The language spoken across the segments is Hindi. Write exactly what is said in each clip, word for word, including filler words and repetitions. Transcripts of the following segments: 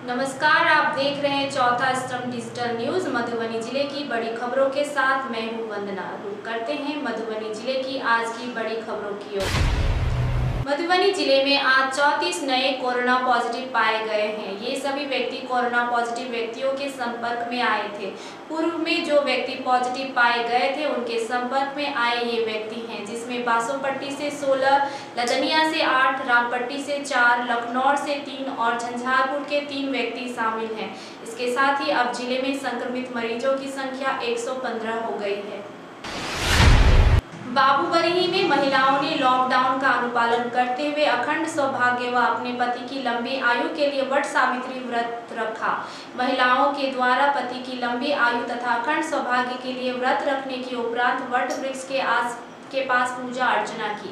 नमस्कार, आप देख रहे हैं चौथा स्तंभ डिजिटल न्यूज। मधुबनी जिले की बड़ी खबरों के साथ मैं हूं वंदना। रुक करते हैं मधुबनी जिले की आज की बड़ी खबरों की ओर। मधुबनी जिले में आज चौंतीस नए कोरोना पॉजिटिव पाए गए हैं। ये सभी व्यक्ति कोरोना पॉजिटिव व्यक्तियों के संपर्क में आए थे। पूर्व में जो व्यक्ति पॉजिटिव पाए गए थे उनके संपर्क में आए ये व्यक्ति हैं, जिसमें बासोपट्टी से सोलह, लदनिया से आठ, रामपट्टी से चार, लखनौर से तीन और झंझारपुर के तीन व्यक्ति शामिल हैं। इसके साथ ही अब जिले में संक्रमित मरीजों की संख्या एक सौ पंद्रह हो गई है। बाबूबरही में महिलाओं ने लॉकडाउन का अनुपालन करते हुए अखंड सौभाग्य व अपने पति की लंबी आयु के लिए वट सावित्री व्रत रखा। महिलाओं के द्वारा पति की लंबी आयु तथा अखंड सौभाग्य के लिए व्रत रखने के उपरांत वट वृक्ष के आस के पास पूजा अर्चना की।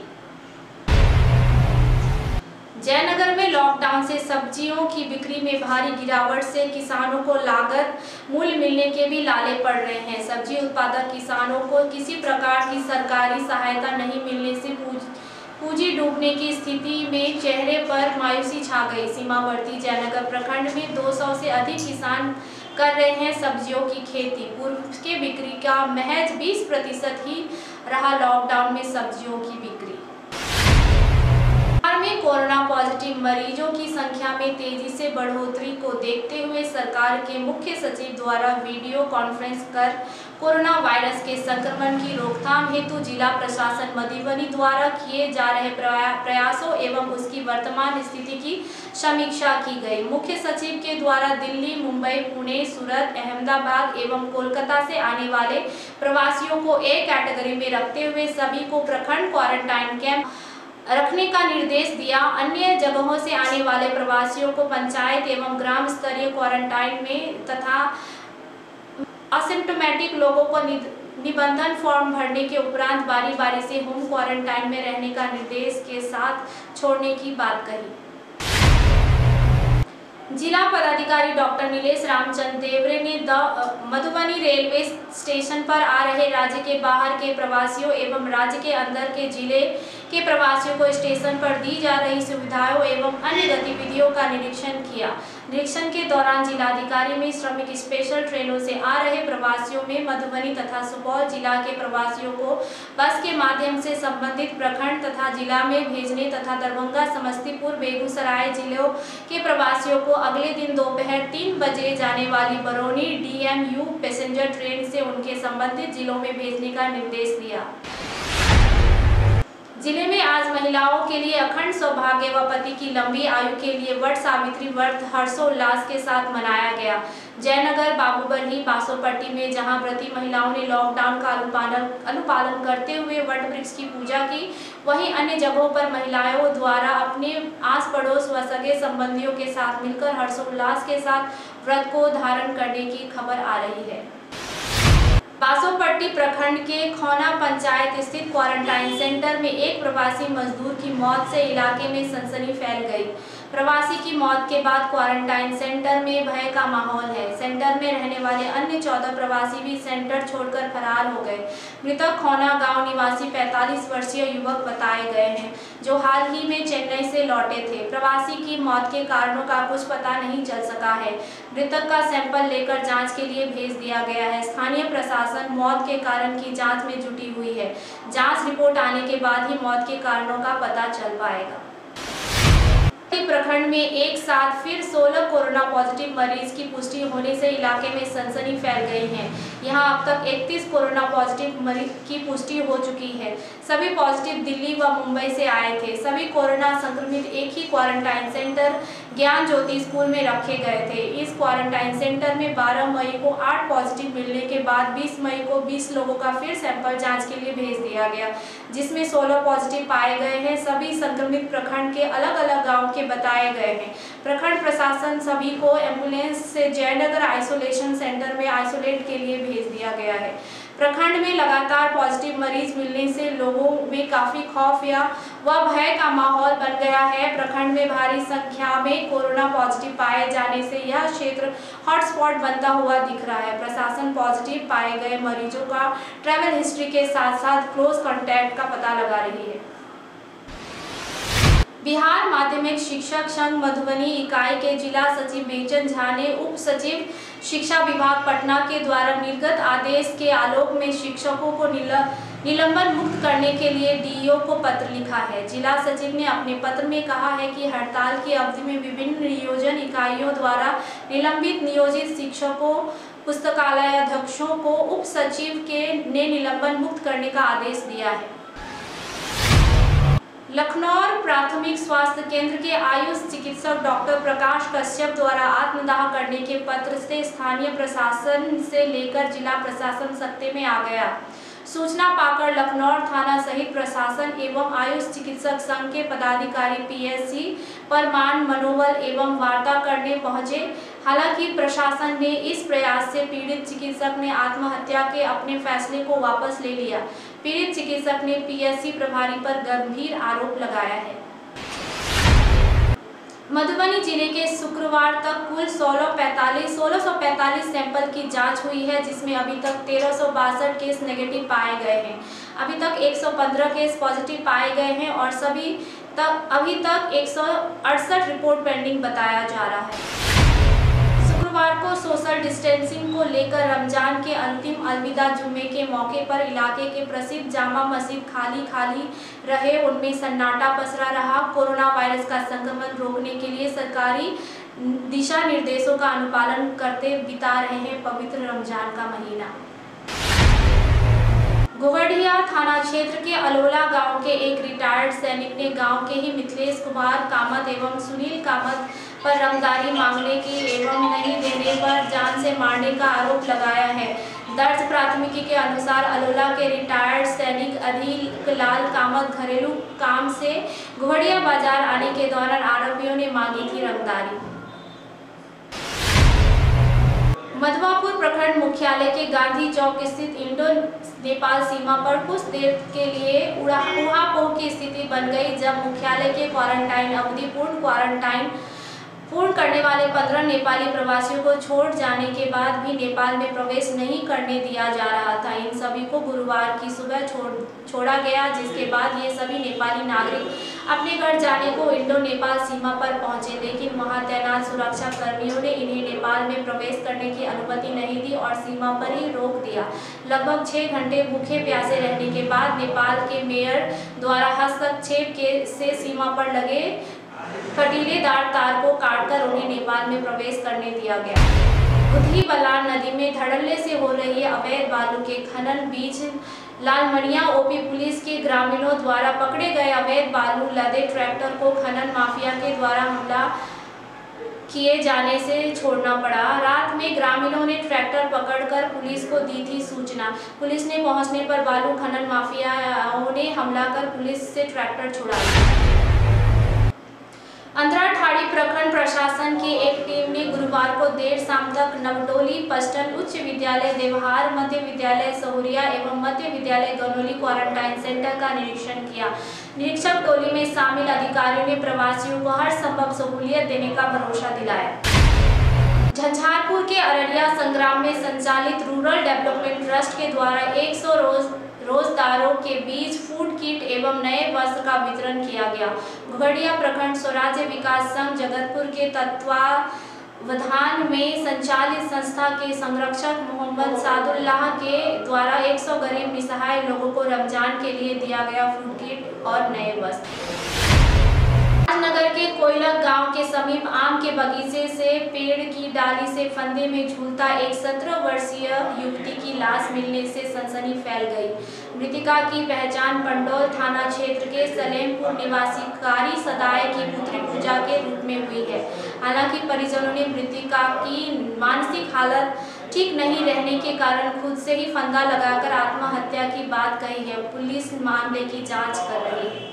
जयनगर में लॉकडाउन से सब्जियों की बिक्री में भारी गिरावट से किसानों को लागत मूल्य मिलने के भी लाले पड़ रहे हैं। सब्जी उत्पादक किसानों को किसी प्रकार की सरकारी सहायता नहीं मिलने से पूंजी डूबने की स्थिति में चेहरे पर मायूसी छा गई। सीमावर्ती जयनगर प्रखंड में दो सौ से अधिक किसान कर रहे हैं सब्जियों की खेती। पूर्व के बिक्री का महज बीस प्रतिशत ही रहा लॉकडाउन में सब्जियों की बिक्री। बिहार में कोरोना पॉजिटिव मरीजों की संख्या में तेजी से बढ़ोतरी को देखते हुए सरकार के मुख्य सचिव द्वारा वीडियो कॉन्फ्रेंस कर कोरोना वायरस के संक्रमण की रोकथाम हेतु जिला प्रशासन मधुबनी द्वारा किए जा रहे प्रयासों एवं उसकी वर्तमान स्थिति की समीक्षा की गई। मुख्य सचिव के द्वारा दिल्ली, मुंबई, पुणे, सूरत, अहमदाबाद एवं कोलकाता से आने वाले प्रवासियों को एक कैटेगरी में रखते हुए सभी को प्रखंड क्वारंटाइन कैंप रखने का निर्देश दिया। अन्य जगहों से आने वाले प्रवासियों को पंचायत एवं ग्राम स्तरीय क्वारंटाइन में तथा असिम्प्टोमेटिक लोगों को निबंधन फॉर्म भरने के उपरांत बारी बारी से होम क्वारंटाइन में रहने का निर्देश के साथ छोड़ने की बात कही। जिला पदाधिकारी डॉक्टर नीलेश रामचंद्र देवरे ने द मधुबनी रेलवे स्टेशन पर आ रहे राज्य के बाहर के प्रवासियों एवं राज्य के अंदर के जिले के प्रवासियों को स्टेशन पर दी जा रही सुविधाओं एवं अन्य गतिविधियों का निरीक्षण किया। निरीक्षण के दौरान जिलाधिकारी में श्रमिक स्पेशल ट्रेनों से आ रहे प्रवासियों में मधुबनी तथा सुपौल जिला के प्रवासियों को बस के माध्यम से संबंधित प्रखंड तथा जिला में भेजने तथा दरभंगा, समस्तीपुर, बेगूसराय जिलों के प्रवासियों को अगले दिन दोपहर तीन बजे जाने वाली Barauni D M U passenger train से उनके संबंधित जिलों में भेजने का निर्देश दिया। जिले में आज महिलाओं के लिए अखंड सौभाग्य व पति की लंबी आयु के लिए वट सावित्री व्रत हर्षोल्लास के साथ मनाया गया। जयनगर, बाबूबरही, बासोपट्टी में जहां व्रती महिलाओं ने लॉकडाउन का अनुपालन अनुपालन करते हुए वट वृक्ष की पूजा की, वहीं अन्य जगहों पर महिलाओं द्वारा अपने आस पड़ोस व सगे संबंधियों के साथ मिलकर हर्षोल्लास के साथ व्रत को धारण करने की खबर आ रही है। बासोपट्टी प्रखंड के खौना पंचायत स्थित क्वारंटाइन सेंटर में एक प्रवासी मजदूर की मौत से इलाके में सनसनी फैल गई। प्रवासी की मौत के बाद क्वारंटाइन सेंटर में भय का माहौल है। सेंटर में रहने वाले अन्य चौदह प्रवासी भी सेंटर छोड़कर फरार हो गए। मृतक खौना गांव निवासी पैंतालीस वर्षीय युवक बताए गए हैं, जो हाल ही में चेन्नई से लौटे थे। प्रवासी की मौत के कारणों का कुछ पता नहीं चल सका है। मृतक का सैंपल लेकर जांच के लिए भेज दिया गया है। स्थानीय प्रशासन मौत के कारण की जांच में जुटी हुई है। जांच रिपोर्ट आने के बाद ही मौत के कारणों का पता चल पाएगा। प्रखंड में एक साथ फिर सोलह कोरोना पॉजिटिव मरीज की पुष्टि होने से इलाके में सनसनी फैल गई है। यहां अब तक इकतीस कोरोना पॉजिटिव मरीज की पुष्टि हो चुकी है। सभी पॉजिटिव दिल्ली व मुंबई से आए थे। सभी कोरोना संक्रमित एक ही क्वारंटाइन सेंटर ज्ञान ज्योति स्कूल में रखे गए थे। इस क्वारंटाइन सेंटर में बारह मई को आठ पॉजिटिव मिलने के बाद बीस मई को बीस लोगों का फिर सैंपल जांच के लिए भेज दिया गया, जिसमें सोलह पॉजिटिव पाए गए हैं। सभी संक्रमित प्रखंड के अलग अलग गाँव के बताए गए हैं। प्रखंड प्रशासन सभी को एम्बुलेंस से जयनगर आइसोलेशन सेंटर में आइसोलेट के लिए भेज दिया गया है। प्रखंड में लगातार पॉजिटिव मरीज मिलने से लोगों में काफी खौफ या व भय का माहौल बन गया है। प्रखंड में भारी संख्या में कोरोना पॉजिटिव पाए जाने से यह क्षेत्र हॉटस्पॉट बनता हुआ दिख रहा है। प्रशासन पॉजिटिव पाए गए मरीजों का ट्रैवल हिस्ट्री के साथ साथ क्लोज कॉन्टैक्ट का पता लगा रही है। बिहार माध्यमिक शिक्षक संघ मधुबनी इकाई के जिला सचिव बेचन झा ने उप सचिव शिक्षा विभाग पटना के द्वारा निर्गत आदेश के आलोक में शिक्षकों को निलंबन मुक्त करने के लिए डीईओ को पत्र लिखा है। जिला सचिव ने अपने पत्र में कहा है कि हड़ताल की अवधि में विभिन्न नियोजन इकाइयों द्वारा निलंबित नियोजित शिक्षकों, पुस्तकालय अध्यक्षों को उप सचिव के ने निलंबन मुक्त करने का आदेश दिया है। लखनऊ प्राथमिक स्वास्थ्य केंद्र के आयुष चिकित्सक डॉक्टर प्रकाश कश्यप द्वारा आत्मदाह करने के पत्र से स्थानीय प्रशासन से लेकर जिला प्रशासन सख्ते में आ गया। सूचना पाकर लखनऊ थाना सहित प्रशासन एवं आयुष चिकित्सक संघ के पदाधिकारी पीएससी पर मान मनोबल एवं वार्ता करने पहुंचे। हालांकि प्रशासन ने इस प्रयास से पीड़ित चिकित्सक ने आत्महत्या के अपने फैसले को वापस ले लिया। पीड़ित चिकित्सक ने पीएससी प्रभारी पर गंभीर आरोप लगाया है। मधुबनी जिले के शुक्रवार तक कुल सोलह पैंतालीस सोलह सौ पैंतालीस सैंपल की जांच हुई है, जिसमें अभी तक तेरह सौ बासठ केस नेगेटिव पाए गए हैं। अभी तक एक सौ पंद्रह केस पॉजिटिव पाए गए हैं और सभी तक अभी तक एक सौ अड़सठ रिपोर्ट पेंडिंग बताया जा रहा है। शुक्रवार को सोशल डिस्टेंसिंग को लेकर रमजान के अंतिम अलविदा जुम्मे के मौके पर इलाके के प्रसिद्ध जामा मस्जिद खाली खाली रहे, उनमें सन्नाटा पसरा रहा। कोरोना वायरस का संक्रमण रोकने के लिए सरकारी दिशा निर्देशों का अनुपालन करते बिता रहे हैं पवित्र रमजान का महीना। घोघडिया थाना क्षेत्र के अलोला गांव के एक रिटायर्ड सैनिक ने गांव के ही मिथिलेश कुमार कामत एवं सुनील कामत पर रंगदारी मांगने की एवं नहीं देने पर जान से मारने का आरोप लगाया है। दर्ज प्राथमिकी के अनुसार अलोला के रिटायर्ड सैनिक अधील लाल कामत घरेलू काम से घोघडिया बाजार आने के दौरान आरोपियों ने मांगी थी रंगदारी। मधवापुर प्रखंड मुख्यालय के गांधी चौक स्थित इंडो नेपाल सीमा पर कुछ देर के लिए उड़ापोह की स्थिति बन गई, जब मुख्यालय के क्वारंटाइन अवधि पूर्ण क्वारंटाइन पूर्ण करने वाले पंद्रह नेपाली प्रवासियों को छोड़ जाने के बाद भी नेपाल में प्रवेश नहीं करने दिया जा रहा था। इन सभी को गुरुवार की सुबह छोड़ छोड़ा गया, जिसके बाद ये सभी नेपाली नागरिक अपने घर जाने को इंडो नेपाल सीमा पर पहुंचे, लेकिन वहां तैनात सुरक्षा कर्मियों ने इन्हें नेपाल में प्रवेश करने की अनुमति नहीं दी और सीमा पर ही रोक दिया। लगभग छः घंटे भूखे प्यासे रहने के बाद नेपाल के मेयर द्वारा हस्तक्षेप के से सीमा पर लगे कटीलेदार तार को काटकर उन्हें नेपाल में प्रवेश करने दिया गया। उधली बलान नदी में धड़ल्ले से हो रही अवैध बालू के खनन बीच लालमनिया ओपी पुलिस के ग्रामीणों द्वारा पकड़े गए अवैध बालू लदे ट्रैक्टर को खनन माफिया के द्वारा हमला किए जाने से छोड़ना पड़ा। रात में ग्रामीणों ने ट्रैक्टर पकड़कर पुलिस को दी थी सूचना। पुलिस ने पहुंचने पर बालू खनन माफियाओं ने हमला कर पुलिस से ट्रैक्टर छुड़ाया। अंतराठाड़ी प्रखंड प्रशासन की एक टीम ने गुरुवार को देर शाम तक नवटोली पश्चिम उच्च विद्यालय देवहार, मध्य विद्यालय सहुरिया एवं मध्य विद्यालय गनौली क्वारंटाइन सेंटर का निरीक्षण किया। निरीक्षक टोली में शामिल अधिकारियों ने प्रवासियों को हर संभव सहूलियत देने का भरोसा दिलाया। झंझारपुर के अररिया संग्राम में संचालित रूरल डेवलपमेंट ट्रस्ट के द्वारा एक सौ रोज रोजदारों के बीच फूड किट एवं नए वस्त्र का वितरण किया गया। घोघडिया प्रखंड स्वराज्य विकास संघ जगतपुर के तत्वावधान में संचालित संस्था के संरक्षक मोहम्मद सादुल्लाह के द्वारा एक सौ गरीब निसहाय लोगों को रमजान के लिए दिया गया फूड किट और नए वस्त्र। राजनगर के कोयलक गांव के समीप आम के बगीचे से पेड़ की डाली से फंदे में झूलता एक सत्रह वर्षीय युवती की लाश मिलने से सनसनी फैल गई। मृतिका की पहचान पंडौल थाना क्षेत्र के सलेमपुर निवासी कारी सदाय की पुत्री पूजा के रूप में हुई है। हालांकि परिजनों ने मृतिका की मानसिक हालत ठीक नहीं रहने के कारण खुद से ही फंदा लगाकर आत्महत्या की बात कही है। पुलिस मामले की जाँच कर रही है।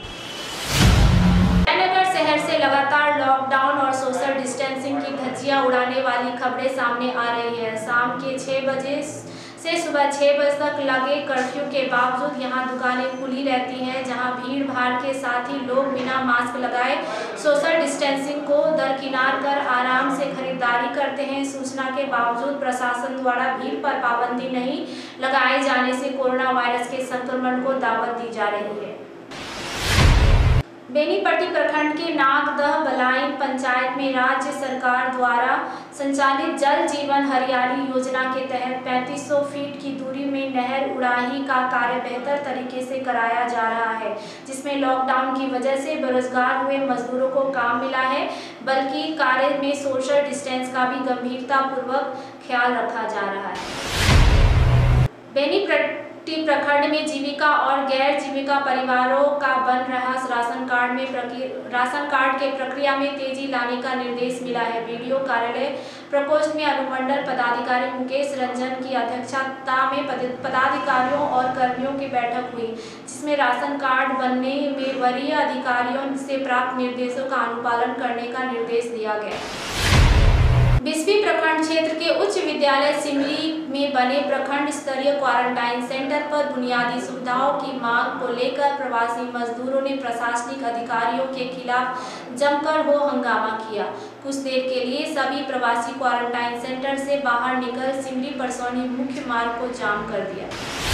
जयनगर शहर से लगातार लॉकडाउन और सोशल डिस्टेंसिंग की धज्जियां उड़ाने वाली खबरें सामने आ रही है। शाम के छह बजे से सुबह छह बजे तक लगे कर्फ्यू के बावजूद यहां दुकानें खुली रहती हैं, जहां भीड़ भाड़ के साथ ही लोग बिना मास्क लगाए सोशल डिस्टेंसिंग को दरकिनार कर आराम से खरीदारी करते हैं। सूचना के बावजूद प्रशासन द्वारा भीड़ पर पाबंदी नहीं लगाए जाने से कोरोना वायरस के संक्रमण को दावत दी जा रही है। बेनीपट्टी प्रखंड के नागदह बलाइन पंचायत में राज्य सरकार द्वारा संचालित जल जीवन हरियाली योजना के तहत पैंतीस सौ फीट की दूरी में नहर उड़ाही का कार्य बेहतर तरीके से कराया जा रहा है, जिसमें लॉकडाउन की वजह से बेरोजगार हुए मजदूरों को काम मिला है, बल्कि कार्य में सोशल डिस्टेंस का भी गंभीरता पूर्वक ख्याल रखा जा रहा है। बेनीपट्टी प्रखंड में जीविका और गैर जीविका परिवारों का बन रहा राशन कार्ड में राशन कार्ड के प्रक्रिया में तेजी लाने का निर्देश मिला है। वीडियो कार्यालय प्रकोष्ठ में अनुमंडल पदाधिकारी मुकेश रंजन की अध्यक्षता में पदाधिकारियों और कर्मियों की बैठक हुई, जिसमें राशन कार्ड बनने में वरीय अधिकारियों से प्राप्त निर्देशों का अनुपालन करने का निर्देश दिया गया। बिस्फी प्रखंड क्षेत्र के उच्च विद्यालय सिमली में बने प्रखंड स्तरीय क्वारंटाइन सेंटर पर बुनियादी सुविधाओं की मांग को लेकर प्रवासी मजदूरों ने प्रशासनिक अधिकारियों के खिलाफ जमकर हो हंगामा किया। कुछ देर के लिए सभी प्रवासी क्वारंटाइन सेंटर से बाहर निकल सिमली परसौनी मुख्य मार्ग को जाम कर दिया।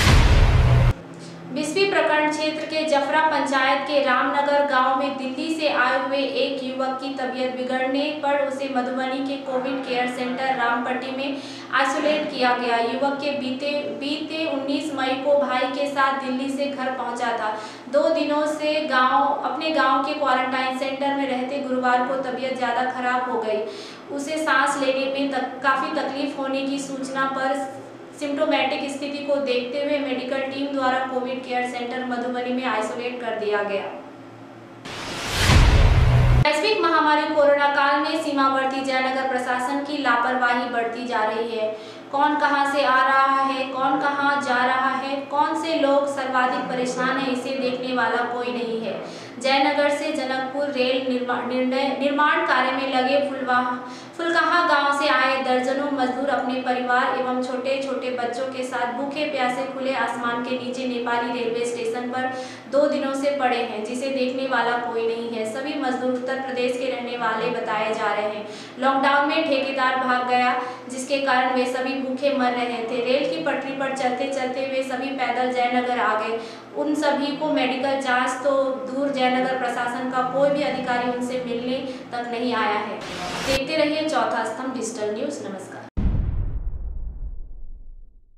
बिस्फी प्रखंड क्षेत्र के जफरा पंचायत के रामनगर गांव में दिल्ली से आए हुए एक युवक की तबीयत बिगड़ने पर उसे मधुबनी के कोविड केयर सेंटर रामपट्टी में आइसोलेट किया गया। युवक के बीते बीते उन्नीस मई को भाई के साथ दिल्ली से घर पहुंचा था। दो दिनों से गांव अपने गांव के क्वारंटाइन सेंटर में रहते गुरुवार को तबीयत ज़्यादा खराब हो गई। उसे सांस लेने में तक, काफ़ी तकलीफ होने की सूचना पर सिम्टोमेटिक स्थिति को देखते हुए मेडिकल टीम द्वारा कोविड केयर सेंटर मधुबनी में आइसोलेट कर दिया गया। वैश्विक महामारी कोरोना काल में सीमावर्ती जयनगर प्रशासन की लापरवाही बढ़ती जा रही है। कौन कहां से आ रहा है, कौन कहां जा रहा है, कौन से लोग सर्वाधिक परेशान है, इसे देखने वाला कोई नहीं है। जयनगर से जनकपुर रेल निर्माण निर्माण कार्य में लगे फुलवाहा फुलकाहा गांव से आए दर्जनों मजदूर अपने परिवार एवं छोटे छोटे बच्चों के साथ भूखे प्यासे खुले आसमान के नीचे नेपाली रेलवे स्टेशन पर दो दिनों से पड़े हैं, जिसे देखने वाला कोई नहीं है। सभी मजदूर उत्तर प्रदेश के रहने वाले बताए जा रहे हैं। लॉकडाउन में ठेकेदार भाग गया, जिसके कारण वे सभी भूखे मर रहे थे। रेल की पटरी पर चलते चलते वे सभी पैदल जयनगर आ गए। उन सभी को मेडिकल जांच तो दूर, जयनगर प्रशासन का कोई भी अधिकारी उनसे मिलने तक नहीं आया है। देखते रहिए चौथा स्तंभ डिजिटल न्यूज। नमस्कार।